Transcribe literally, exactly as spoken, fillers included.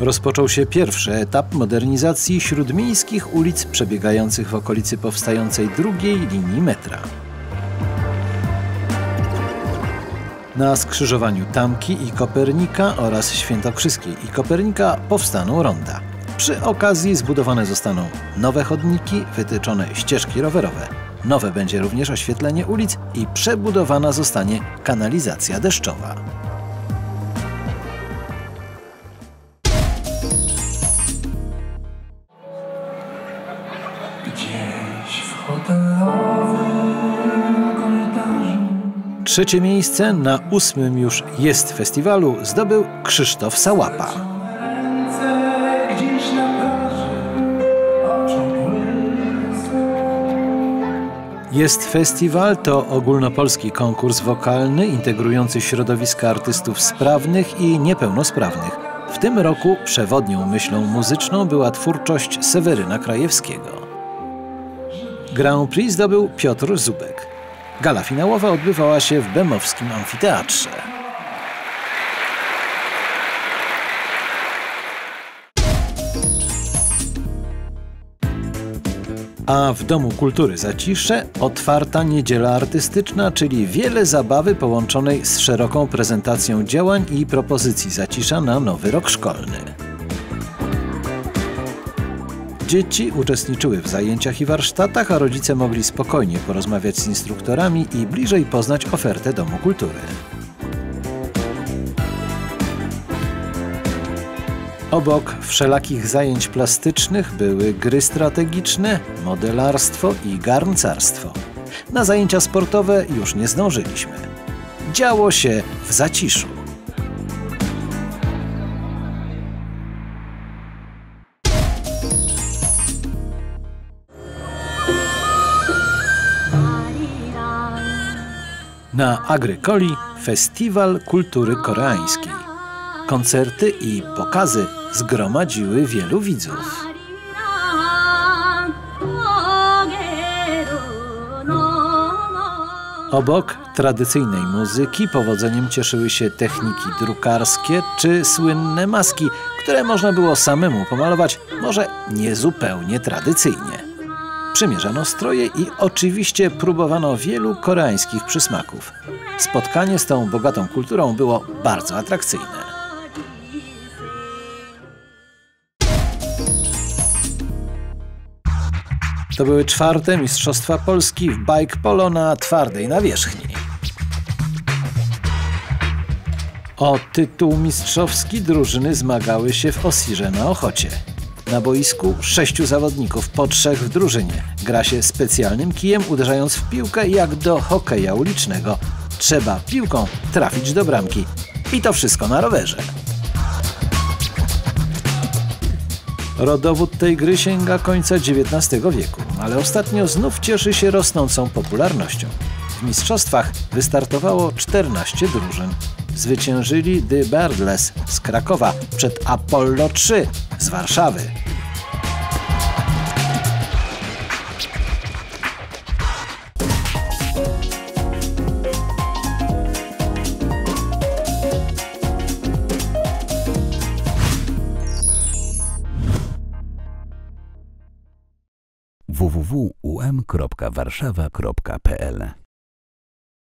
rozpoczął się pierwszy etap modernizacji śródmiejskich ulic przebiegających w okolicy powstającej drugiej linii metra. Na skrzyżowaniu Tamki i Kopernika oraz Świętokrzyskiej i Kopernika powstaną ronda. Przy okazji zbudowane zostaną nowe chodniki, wytyczone ścieżki rowerowe. Nowe będzie również oświetlenie ulic i przebudowana zostanie kanalizacja deszczowa. Gdzieś w hotelowym korytarzu. Trzecie miejsce na ósmym już jest festiwalu zdobył Krzysztof Sałapa. Jest Festiwal to ogólnopolski konkurs wokalny integrujący środowiska artystów sprawnych i niepełnosprawnych. W tym roku przewodnią myślą muzyczną była twórczość Seweryna Krajewskiego. Grand Prix zdobył Piotr Zubek. Gala finałowa odbywała się w Bemowskim Amfiteatrze. A w Domu Kultury Zacisze otwarta niedziela artystyczna, czyli wiele zabawy połączonej z szeroką prezentacją działań i propozycji Zacisza na nowy rok szkolny. Dzieci uczestniczyły w zajęciach i warsztatach, a rodzice mogli spokojnie porozmawiać z instruktorami i bliżej poznać ofertę Domu Kultury. Obok wszelakich zajęć plastycznych były gry strategiczne, modelarstwo i garncarstwo. Na zajęcia sportowe już nie zdążyliśmy. Działo się w Zaciszu. Na Agrykoli Festiwal Kultury Koreańskiej. Koncerty i pokazy zgromadziły wielu widzów. Obok tradycyjnej muzyki powodzeniem cieszyły się techniki drukarskie czy słynne maski, które można było samemu pomalować, może niezupełnie tradycyjnie. Przymierzano stroje i oczywiście próbowano wielu koreańskich przysmaków. Spotkanie z tą bogatą kulturą było bardzo atrakcyjne. To były czwarte Mistrzostwa Polski w bike polo na twardej nawierzchni. O tytuł mistrzowski drużyny zmagały się w Osirze na Ochocie. Na boisku sześciu zawodników, po trzech w drużynie. Gra się specjalnym kijem, uderzając w piłkę jak do hokeja ulicznego. Trzeba piłką trafić do bramki. I to wszystko na rowerze. Rodowód tej gry sięga końca dziewiętnastego wieku, ale ostatnio znów cieszy się rosnącą popularnością. W mistrzostwach wystartowało czternaście drużyn. Zwyciężyli The Birdless z Krakowa przed Apollo trzy z Warszawy. w w w kropka u m kropka warszawa kropka p l